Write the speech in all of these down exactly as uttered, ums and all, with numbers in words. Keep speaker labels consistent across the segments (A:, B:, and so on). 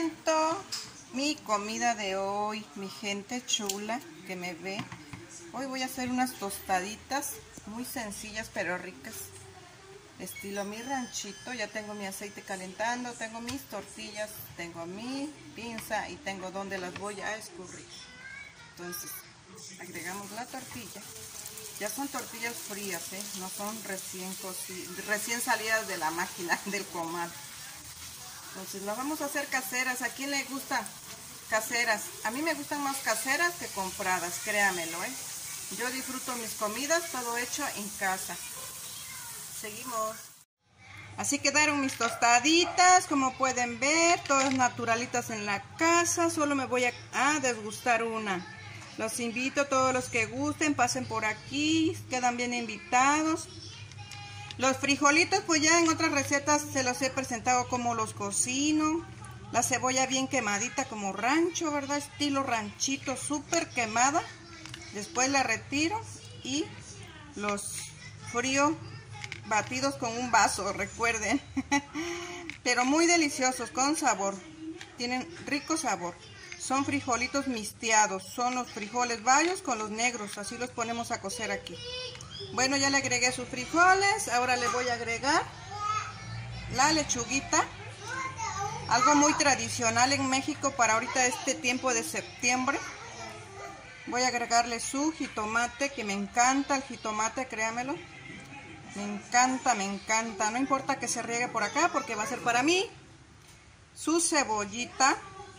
A: presento mi comida de hoy, mi gente chula que me ve. Hoy voy a hacer unas tostaditas muy sencillas pero ricas, estilo mi ranchito. Ya tengo mi aceite calentando, tengo mis tortillas, tengo mi pinza y tengo donde las voy a escurrir. Entonces agregamos la tortilla. Ya son tortillas frías, ¿eh? No son recién, recién salidas de la máquina del comal. Entonces las vamos a hacer caseras. ¿A quién le gustan caseras? A mí me gustan más caseras que compradas, créamelo, ¿eh? Yo disfruto mis comidas todo hecho en casa. Seguimos. Así quedaron mis tostaditas, como pueden ver, todas naturalitas en la casa. Solo me voy a, a desgustar una. Los invito a todos los que gusten, pasen por aquí, quedan bien invitados. Los frijolitos, pues ya en otras recetas se los he presentado como los cocino. La cebolla bien quemadita como rancho, ¿verdad? Estilo ranchito, súper quemada. Después la retiro y los frío batidos con un vaso, recuerden. Pero muy deliciosos, con sabor. Tienen rico sabor. Son frijolitos misteados, son los frijoles bayos con los negros, así los ponemos a cocer aquí. Bueno, ya le agregué sus frijoles, ahora le voy a agregar la lechuguita, algo muy tradicional en México para ahorita este tiempo de septiembre. Voy a agregarle su jitomate, que me encanta el jitomate, créamelo. Me encanta, me encanta, no importa que se riegue por acá porque va a ser para mí. Su cebollita.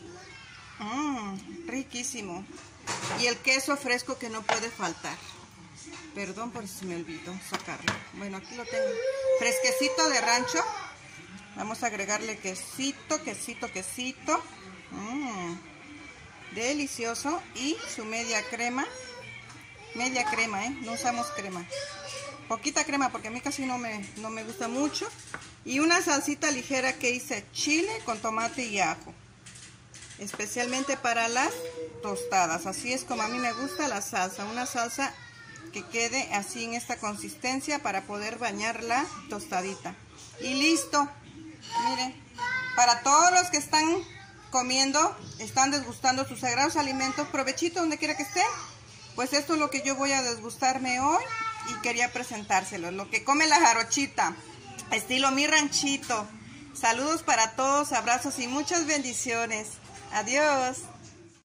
A: Mmm, riquísimo. Y el queso fresco que no puede faltar. Perdón por si me olvidó sacarlo. Bueno, aquí lo tengo. Fresquecito de rancho. Vamos a agregarle quesito, quesito, quesito. Mmm, delicioso. Y su media crema. Media crema, ¿eh? No usamos crema. Poquita crema porque a mí casi no me, no me gusta mucho. Y una salsita ligera que hice chile con tomate y ajo. Especialmente para las tostadas. Así es como a mí me gusta la salsa. Una salsa que quede así en esta consistencia para poder bañar la tostadita. Y listo. Miren, para todos los que están comiendo, están desgustando sus sagrados alimentos, provechito donde quiera que estén. Pues esto es lo que yo voy a desgustarme hoy y quería presentárselos. Lo que come la jarochita, estilo mi ranchito. Saludos para todos, abrazos y muchas bendiciones. Adiós.